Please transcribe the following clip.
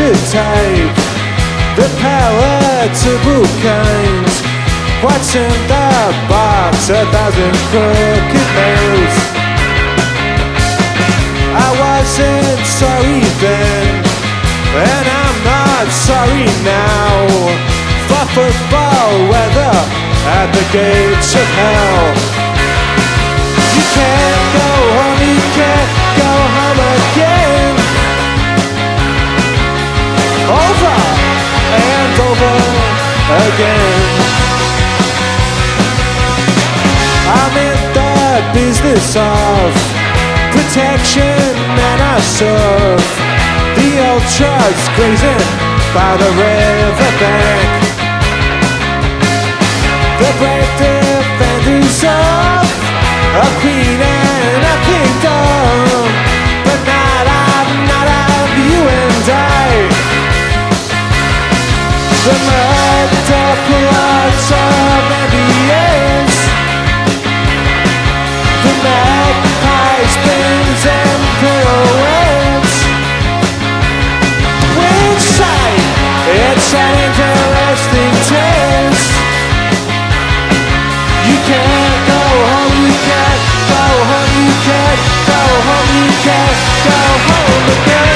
to take the palatable kind. What's in the box? 1,000 crooked nails. I wasn't sorry then, and I'm not sorry now, for football weather at the gates of hell. You can't go home, you can't go home again. Over and over again. I'm in the business of protection and I serve the ultras grazing by the riverbank. The brave defenders of a queen and a kingdom, but not of you and I. The murder plots of MBAs, the magpie spins and pirouettes. Which side? It's an interesting test. You can't go home, you can't go home, you can't go home, you can't go home again.